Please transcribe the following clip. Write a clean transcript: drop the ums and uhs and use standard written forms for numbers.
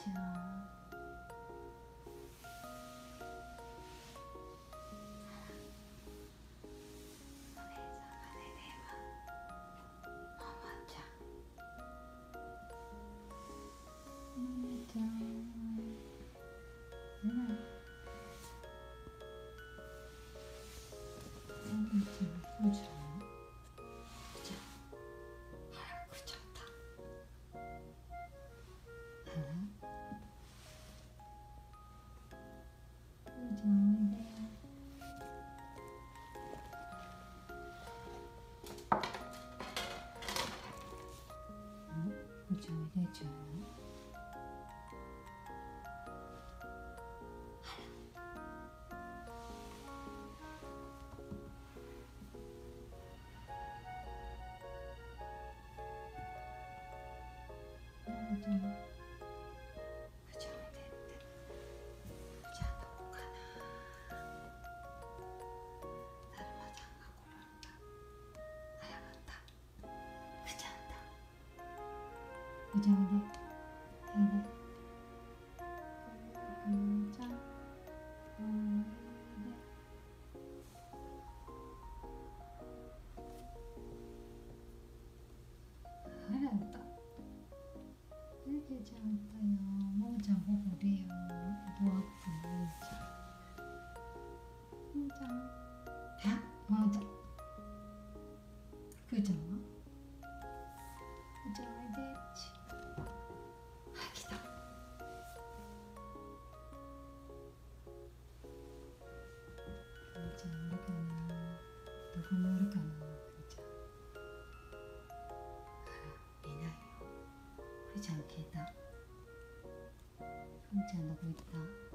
ちゃん。おいでおいでおいで。ちゃんおいで。あらったゆうけちゃんったよ。ももちゃんほほでよ。どうってももちゃん。ももちゃんあももちゃんくーちゃんはくーちゃんおいでち。来た。くーちゃんいるかな。どこにいるかなくーちゃん。あらいないよ。くーちゃん消えた。くーちゃんどこ行った。